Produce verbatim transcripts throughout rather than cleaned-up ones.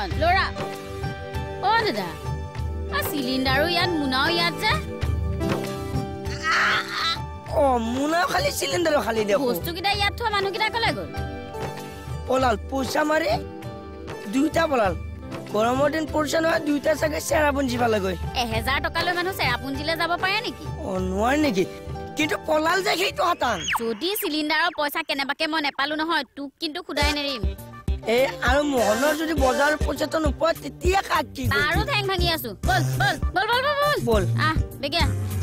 এইখন লৰা অ দাদা আ সিলিন্ডাৰো ইয়াত মুনাও ইয়াত যে ও মুনা খালি সিলিন্ডারও খালি দেখো বস্তু কিটা ইয়াত থোৱা মানুহ কিটা কলে গল পলাল পয়সা মারে দুইটা পলাল গরমৰ দিন পয়সা নহয় দুইটা সাগে চেৰাপুঞ্জি পালে গৈ এক হাজাৰ টকা লৈ মানুহ চেৰাপুঞ্জিলে যাব পাৰে নেকি ও নোৱাৰ নেকি কিন্তু পলাল যে সেইটো হাতান যদি সিলিন্ডাৰৰ পইচা কেনেবাকে মই নেপালো নহয় তোক কিন্তু খুদাই নেৰিম এ আৰু মোহনৰ যদি বজাৰ পইচাটো নোপোৱা তেতিয়া কাক কি আৰু ঠেং ভাঙি আছো বল বল বল বল বল বল আহ বেগে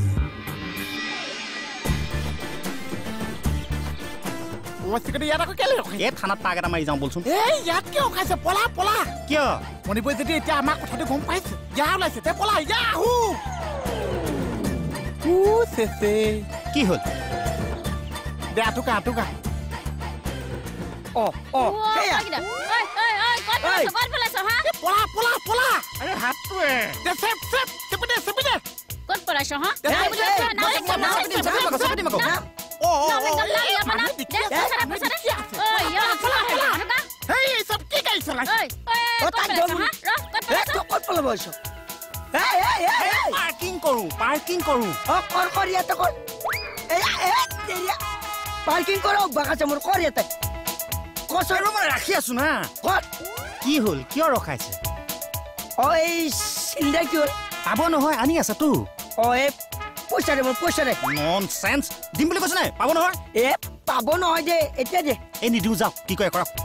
ওসিকটি ইয়াত আকৌ কেলে ৰখে এ থানাত পাক এটা মাৰি যাওঁ বলচোন এই ইয়াত কিয় খাইছে পলা পলা কিয় মণিপুৰ যদি এতিয়া আমাৰ কথাটো গম পাইছে ইয়া ওলাইছে তে পলা ইয়াহু ও সেছে কি হ'ল দে আটুকা আটুকা ও ও হেয়া ঐ ঐ ঐ কত পলাছ কত পলাছ হা পলা পলা পলা আরে হাতটোৱে দে সেপ সেপ সেপদে সেপদে কত পলাছ হা এই, এই, না এই, না এই, ও ও না একদম না ইয়া পানা দে পছাৰা পছাৰা ঐ ইয়া পলা হেলা হনুকা হেই সব কি গাইছ লাই ঐ ঐ কত পলাছ হা ৰ কত এ পলাছ তো কত পলাব আছ এই এই এই পাৰ্কিং কৰো পাৰ্কিং কৰো ও কর কর ইয়াতে কর এই এই তেরিয়া পার্কিং করো বাগাছে মোর কর ইয়াতে কসর আৰু মই ৰাখি আছো না কর কি হ'ল কিয় ৰখাইছে ও এই সিলিন্ডার কি হল পাব নহয় আনি আছে তো ও এ পয়সা দে মোর পয়সা দে ননসেন্স দিম বুলি কৈছ নাই পাব নহয় এ পাব নহয় যে এতিয়া দে এই নিদিওঁ যাওক কি কয় কৰক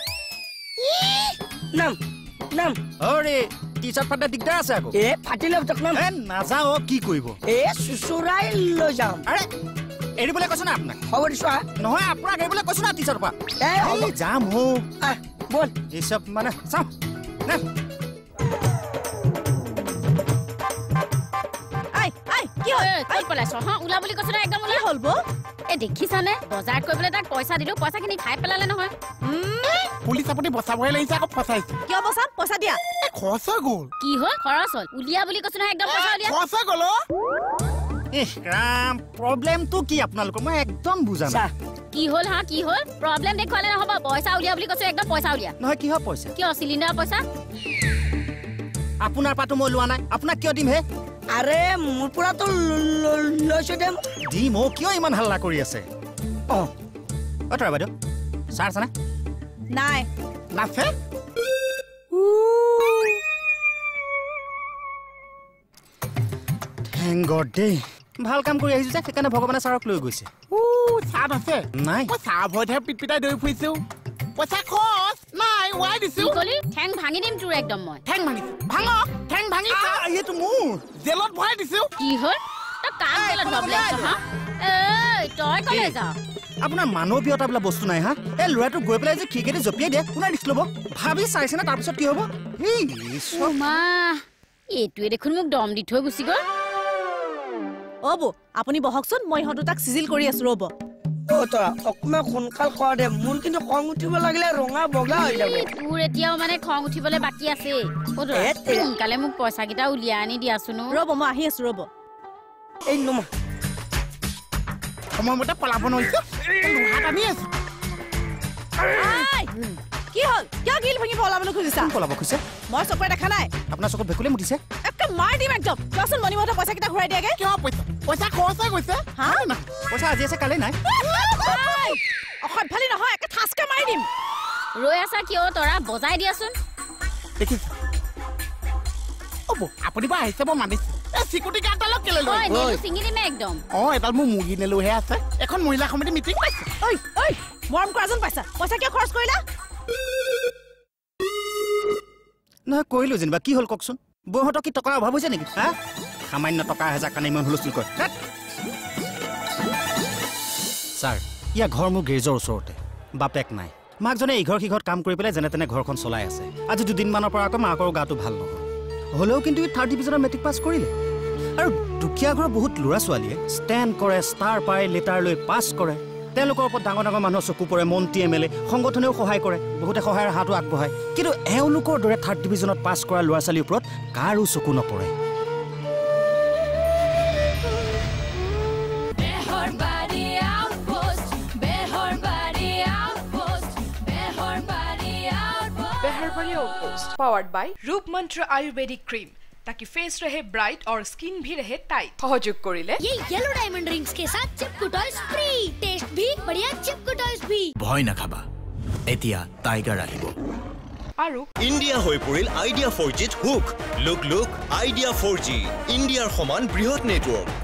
নাম নাম অৰে টি চাৰ্ট ফাটা দিগদাৰ আছে আকৌ এ ফাটিলে তক নাম এ নাযাওঁ কি কৰিব এ সুসুরাই লৈ যাম আৰে এৰিবলৈ কৈছ না আপোনাক হ'ব দিছো আহ নহয় আপোনাক এৰিবলৈ কৈছ না টি চাৰ্ট পৰা এ হ'ব এই যাম হো আহ বল এই চব মানে চাওঁ নে আই আই কি হ'ল কত পলাছ হা উলা বুলি কৈছ না একদম উলা হ'ল ব এ দেখিছানে বজাৰ কৰিবলৈ তাক পইচা দিলো পইচাখিনি খাই পেলালে নহয় পুলিচ আপুনি বচাবহে লাগিছে আকৌ ফচাইছে কিয় বচাম পইচা দিয়া এ খৰচ হৈ গ'ল কি হ'ল খৰচ হ'ল উলিয়া বুলি কৈছ না একদম পইচা উলিয়া খৰচ হৈ গ'ল ইহ ৰাম প্ৰব্লেমটো কি আপোনালোকৰ মই একদম বুজা নাই কি হ'ল হা কি হ'ল প্ৰব্লেম দেখুৱালে নহব পইচা উলিয়া বুলি কৈছ একদম পইচা উলিয়া নহয় কিহৰ পইচা কিয় চিলিণ্ডাৰ পইচা আপোনাৰ পাতো মই লোৱা নাই আপোনাক কিয় দিম হে আরে মোর পুরা তো লৈছো দে দিম অ কিয় ইমান হাল্লা কৰি আছে অ অ তৰা বাইদেউ চাৰ আছে না নাই নাছে থেংক গড দেই ভাল কাম কৰি আহিছো যে সেইকাৰণে ভগৱানে ছাৰক লৈ গৈছে ও চাহ আছে নাই মই চাহ ভয়তহে পিটপিটাই দৈ ফুৰিছো পইচা খৰচ নাই ওৱাই দিছো কি কলি ঠেং ভাঙি দিম তোৰ একদম মই ঠেং ভাঙিছো ভাঙ ঠেং ভাঙিছো এইটো মোৰ জেলত ভৰাই দিছো কি হ'ল তই কাক গলত ডবলে আছ হা এই তই কলে যা আপোনাৰ মানৱীয়তা বোলা বস্তু নাই হা এই ল'ৰাটো গৈ পেলাই যে খিৰিকীতে জপিয়াই দিয়ে কোনে ৰিস্ক ল'ব ভাবি চাইছে না তাৰপিছত কি হ'ব এই মা এইটোৱে দেখোন মোক দম দি থৈ গুচি গ'ল অ' বৌ আপুনি বহকচোন মই ইহঁত দুটাক চিজিল কৰি আছো ৰ'ব ও তৰা অকমে সোনকাল কৰ দে মোৰ কিন্তু খং উঠিব লাগিলে ৰঙা বগা হৈ যাব তোৰ এতিয়াও মানে খং উঠিবলৈ বাকী আছে সোনকালে মোক পইচা কেইটা উলিয়াই আনি দিয়াচোন ৰ'ব মই আহি আছো ৰ'ব এই নমা সময়মতে পলাব নোৱাৰিছো লোহাত আনি আছো কি হ'ল কিয় গিল ভাঙি পলাবলৈ খুজিছা কোন পলাব খুজিছে মই চকুৰে দেখা নাই আপোনাৰ চকুত ভেকুলী মুঠিছে একে মাৰ দিম একদম কোৱাচোন মণিমহতৰ পইচা কেইটা ঘূৰাই দিয়াগে কিয় পইচা পইচা খৰচ হৈ গৈছে হা পইচা আজি আছে কালি নাই অসভ্যালি নহয় একে ঠাচকে মাৰি দিম ৰৈ আছা কিয় তৰা বজাই দিয়াচোন দেখিছে অ' বৌ আপুনি বা আহিছে মই মানিছো এই চিকুটি গাৰ্ডডালক কেলে লৈ ঐ নেলু চিঙি দিমে একদম অ এডাল মোৰ মুৰ্গী নেলুহে আছে এখন মহিলা সমিতি মিটিং পাইছে ঐ ঐ মৰম কৰা যেন পাইছা পইচা কিয় খৰচ কৰিলা নহয় কৰিলো যেনিবা কি হ'ল কওকচোন বৌহঁতৰ কি টকাৰ অভাৱ হৈছে নেকি হা সামান্য টকা এহেজাৰ কাৰণে ইমান হুলস্থুল কৰে ছাৰ ইয়াৰ ঘৰ মোৰ গেৰেজৰ ওচৰতে বাপেক নাই মাকজনে ইঘৰ সিঘৰত কাম কৰি পেলাই যেনে তেনে ঘৰখন চলাই আছে আজি দুদিনমানৰ পৰা আকৌ মাকৰ গাটো ভাল নহয় হ'লেও কিন্তু থাৰ্ড ডিভিজনৰ মেট্ৰিক পাছ কৰিলে আৰু দুখীয়া ঘৰৰ বহুত ল'ৰা ছোৱালীয়ে ষ্টেণ্ড কৰে ষ্টাৰ পায় লেটাৰ লৈ পাছ কৰে তেওঁলোকৰ ওপৰত ডাঙৰ ডাঙৰ মানুহৰ চকু পৰে মন্ত্ৰী এম এল এ সংগঠনেও সহায় কৰে বহুতে সহায়ৰ হাতো আগবঢ়ায় কিন্তু এওঁলোকৰ দৰে থাৰ্ড ডিভিজনত পাছ কৰা ল'ৰা ছোৱালীৰ ওপৰত কাৰো চকু নপৰে Korea Post, powered by Roop Mantra Ayurvedic Cream, ताकि फेस रहे ब्राइट और स्किन भी रहे टाइट। सहयोग करिले ये येलो डायमंड रिंग्स के साथ चिपकू टॉयज फ्री, टेस्ट भी बढ़िया चिपकू टॉयज भी। ভয় নাখাবা এতিয়া টাইগাৰ আহিব আৰু ইন্ডিয়া হৈ পৰিল আইডিয়া ফ'ৰ জিত হুক লুক লুক আইডিয়া ফ'ৰ জি ইণ্ডিয়াৰ সমান বৃহৎ নেটৱৰ্ক